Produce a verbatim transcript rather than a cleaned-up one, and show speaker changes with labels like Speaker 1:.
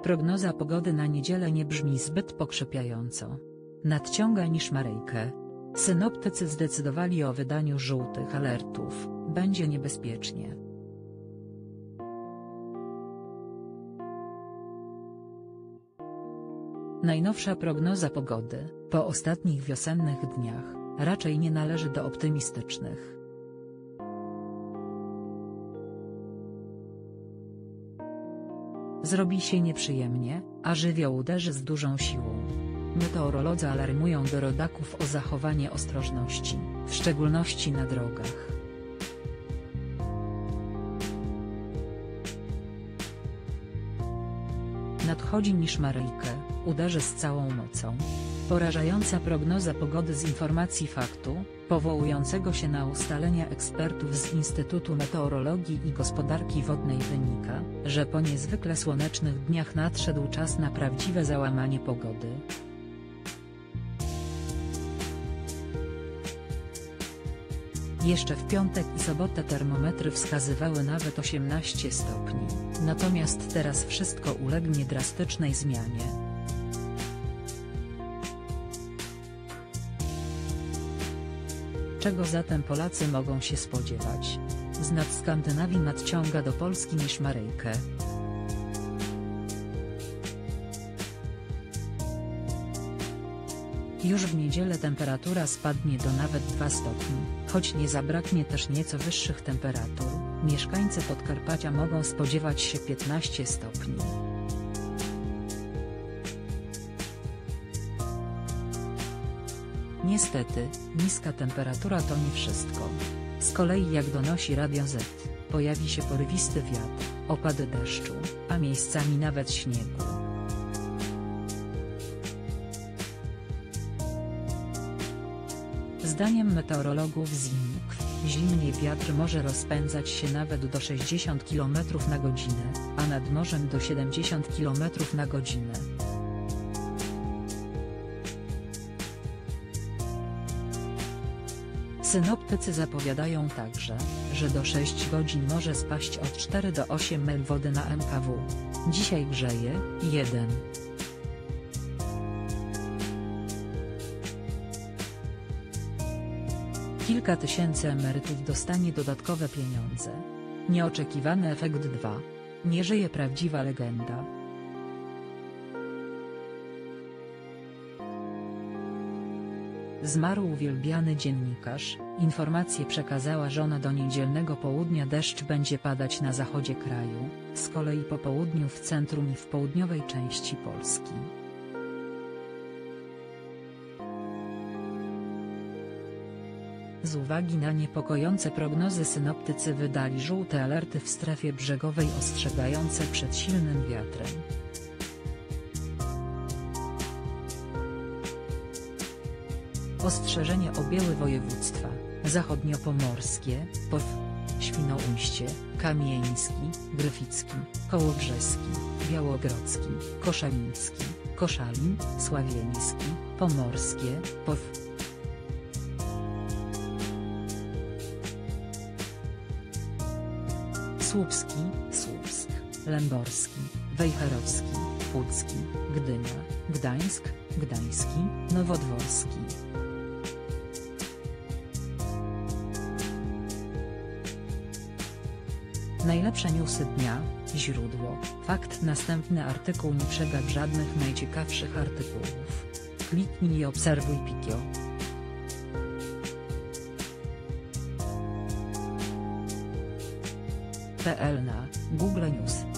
Speaker 1: Prognoza pogody na niedzielę nie brzmi zbyt pokrzepiająco. Nadciąga niszmarejkę. Synoptycy zdecydowali o wydaniu żółtych alertów, będzie niebezpiecznie. Najnowsza prognoza pogody, po ostatnich wiosennych dniach, raczej nie należy do optymistycznych. Zrobi się nieprzyjemnie, a żywioł uderzy z dużą siłą. Meteorolodzy alarmują do rodaków o zachowanie ostrożności, w szczególności na drogach. Nadchodzi niszmarejkę, uderzy z całą mocą. Porażająca prognoza pogody z informacji faktu, powołującego się na ustalenia ekspertów z Instytutu Meteorologii i Gospodarki Wodnej wynika, że po niezwykle słonecznych dniach nadszedł czas na prawdziwe załamanie pogody. Jeszcze w piątek i sobotę termometry wskazywały nawet osiemnaście stopni, natomiast teraz wszystko ulegnie drastycznej zmianie. Czego zatem Polacy mogą się spodziewać? Z nad Skandynawii nadciąga do Polski niszmarejkę. Już w niedzielę temperatura spadnie do nawet dwóch stopni, choć nie zabraknie też nieco wyższych temperatur. Mieszkańcy Podkarpacia mogą spodziewać się piętnastu stopni. Niestety, niska temperatura to nie wszystko. Z kolei jak donosi Radio Z, pojawi się porywisty wiatr, opady deszczu, a miejscami nawet śniegu. Zdaniem meteorologów z I M K, zimnie wiatr może rozpędzać się nawet do sześćdziesięciu kilometrów na godzinę, a nad morzem do siedemdziesięciu kilometrów na godzinę. Synoptycy zapowiadają także, że do sześciu godzin może spaść od czterech do ośmiu mil wody na M K W. Dzisiaj grzeje, jeden. Kilka tysięcy emerytów dostanie dodatkowe pieniądze. Nieoczekiwany efekt dwa. Nie żyje prawdziwa legenda. Zmarł uwielbiany dziennikarz, informację przekazała żona. Do niedzielnego południa deszcz będzie padać na zachodzie kraju, z kolei po południu w centrum i w południowej części Polski. Z uwagi na niepokojące prognozy synoptycy wydali żółte alerty w strefie brzegowej ostrzegające przed silnym wiatrem. Ostrzeżenie objęły województwa: zachodniopomorskie, P O W, Świnoujście, Kamieński, Gryficki, Kołobrzeski, Białogrodzki, Koszaliński, Koszalin, Sławieński, Pomorskie, P O W. Słupski, Słupsk, Lęborski, Wejherowski, Pucki, Gdynia, Gdańsk, Gdański, Nowodworski. Najlepsze newsy dnia, źródło, fakt. Następny artykuł. Nie przegap żadnych najciekawszych artykułów. Kliknij i obserwuj Pikio. P L na Google News.